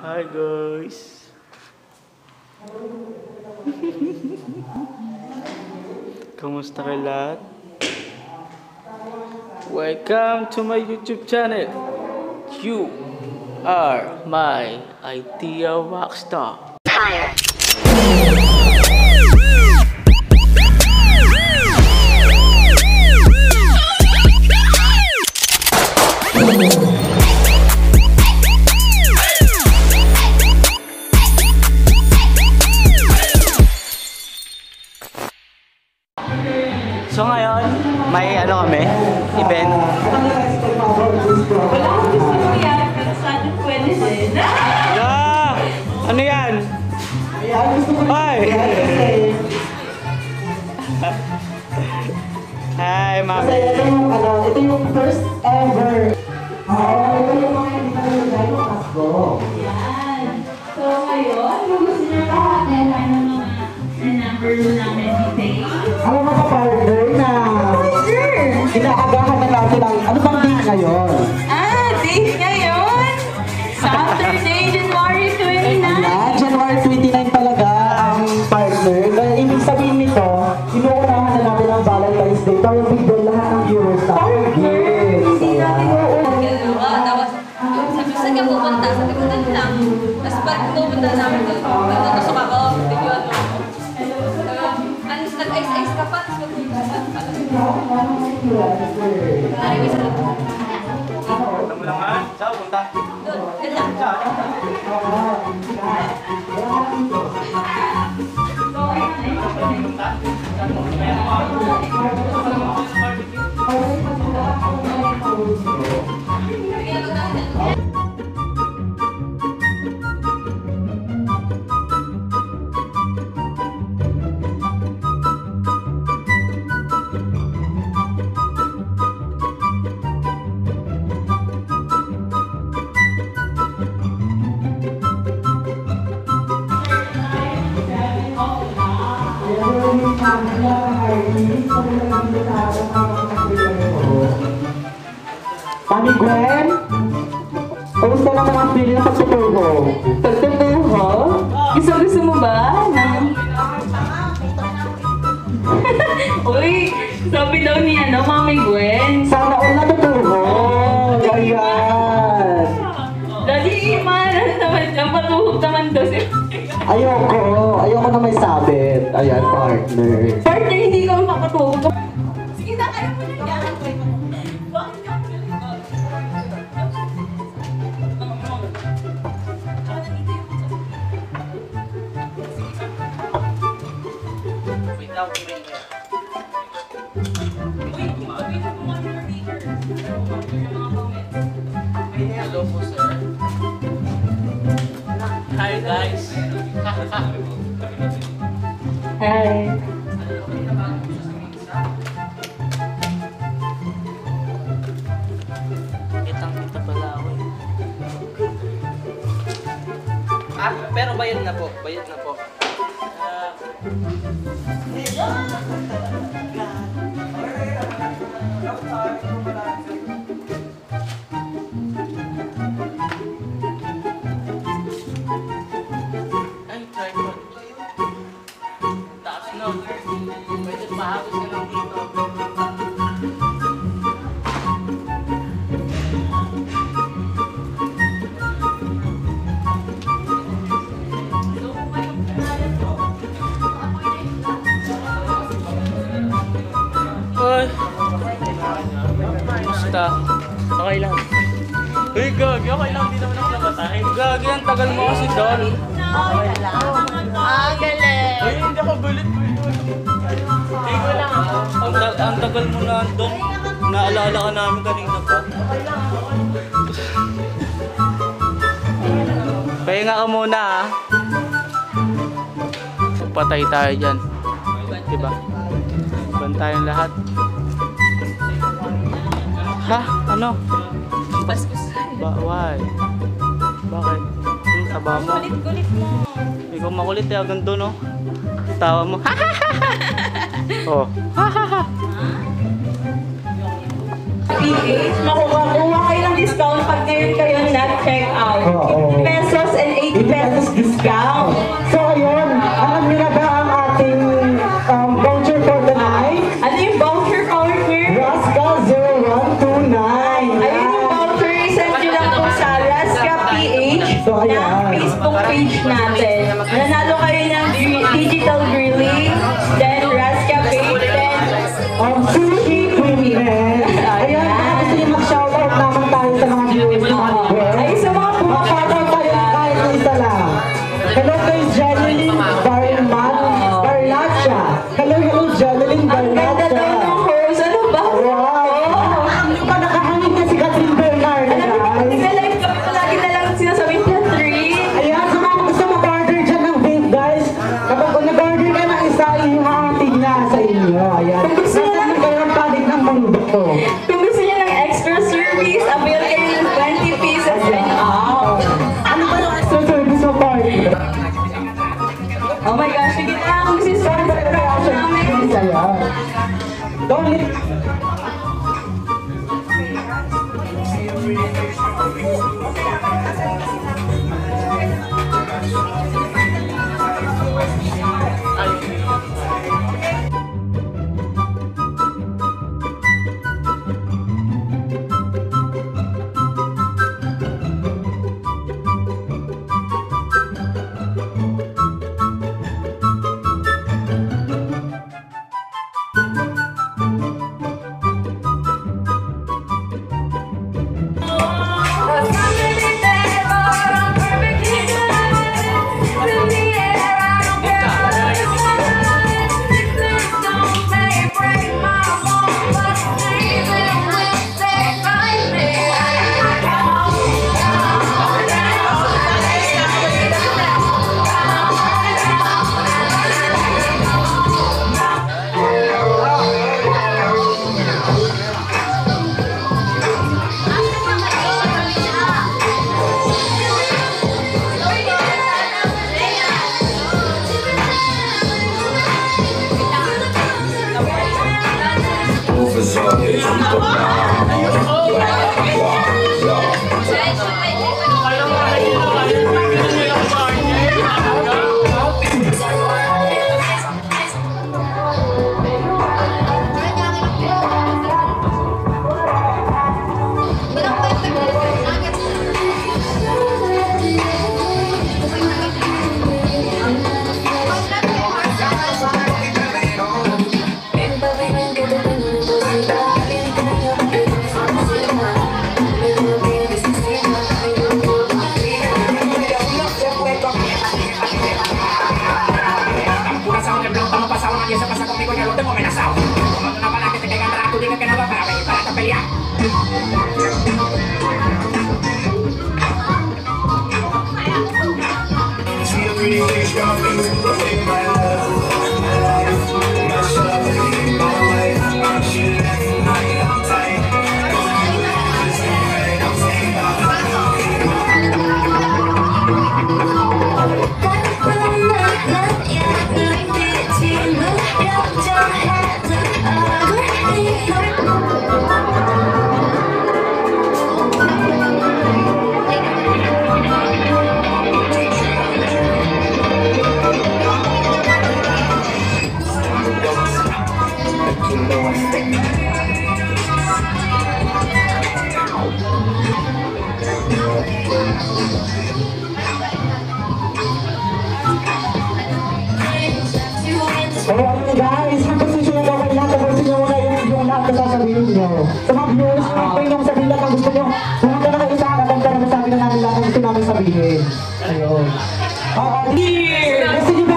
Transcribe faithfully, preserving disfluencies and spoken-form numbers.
Hi guys. Kamusta kayo lahat? Welcome to my YouTube channel. You are my idea rockstar. Fire. So ngayon, may ano kami, event. Wala akong gusto mo yan, pero sana pwede din. Yeah! Ano yan? Hi! Hi, mami. Ito yung, ano, ito yung first ever. Oo, ito yung mga hindi na nilagay yung kasko. Yan. So ngayon, kung gusto nyo lahat, ano mga na-number mo namin details. Ano mga partner na inaagahan na natin ang, ano bang date ngayon? Ah, date ngayon? Saturday, January twenty-nine. Yeah, January twenty-nine talaga ang partner. Dahil ibig sabihin nito, inuunahan na natin ang Valentine's Day para bigyan lahat ng viewers na Partner, hindi natin uuwi. Tapos, sabi saan ka pupunta? Sabi ko, doon lang. Tapos pag pupunta namin doon, nagtutusok ako, videoan mo. Nag-ice-ice ka pa, tapos mag-videoan pala. Narinig sa loob. Punta mo naman. Saan punta? Doon, doon lang. Mami Gwen, kamusta naman ang feeling ng pagtutuho? Pagtutuho? Gusto-gusto mo ba? Uy, sabi daw niya, no, Mami Gwen. Sana all natutuho! Ayan! Lagi imanan naman dyan, patuhog naman daw siya. Ayoko, ayoko na may sabit. Ayan, partner. Partner, hindi ka mapapatuhog. Sige na, kaya mo na yan. Bakit ka magaling ba? Wait lang, wait lang. Hello po, sir. Hi, guys. Hi. Kitang-kita pala ako eh. Ah, pero bayad na po. Bayad na po. Ah, ay, tripod. Taas na. Pwede pahagos ka lang dito. Ay, basta. Okay lang. Uy, Gagi, okay lang. Hindi naman ako namatay. Gagi, ang tagal mo kasi doon. Ah, galing. Uy, hindi ako gulit. Hindi ko lang ako. Ang, ta ang tagal mo na doon. Naalala ka namin kanina pa. Pahinga ka muna ah. Patay tayo dyan. Diba? Bantayan lahat. Ha? Ano? Baskus. Ba why? Bakit? Hmm, taba mo. Kulit-kulit mo. Ikaw makulit eh, hanggang doon oh. Tawa mo. Ha ha ha ha! Oh. Ha ha ha! P H, makukuha kayo ng discount pag ngayon kayo nag-check out. Oo. fifty pesos and So, ng ayan. Facebook page natin. Nanalo kayo ng gri- digital grilling, then Rasca page, then Um, Sushi Women. Ayan, baka gusto niyo mag-shoutout naman tayo sa mga viewers ng Amber. ay sa mga Shoutout tayo kahit isa lang. Hello kay Jeneline Barmat Barlacha. Hello, hello, Jeneline ang ganda Barlacha. daw ng host. Ano ba? Wow! Hindi pa nakahangin na si Catherine Bernard, Alam mo, guys. nag-live kami palagi na lang sinasabi niya three. Ayan, sa mga gusto mag-order dyan ng vape, guys. Kapag kung nag-order ka ng isa, ihahatid niya sa inyo. Ayan. Nasaan kayo ang panig ng mundo ko? Kung gusto niya ng extra service, avail kayo ng twenty pieces and up. Ano ba yung extra service mo, party? Oh my gosh, sige na. Kung gusto niyo sa reaction namin. Ayan. Don't leave. Kaya ano guys, mag-position na daw kayo lahat. Tapusin nyo muna yung, yung lahat na sasabihin nyo. Sa mga viewers, kung kayo nung sabihin lahat ang gusto nyo, pumunta na kayo sa akin at para masabi na namin lahat ang gusto namin sabihin. Ayun. Oo, here! Kasi yung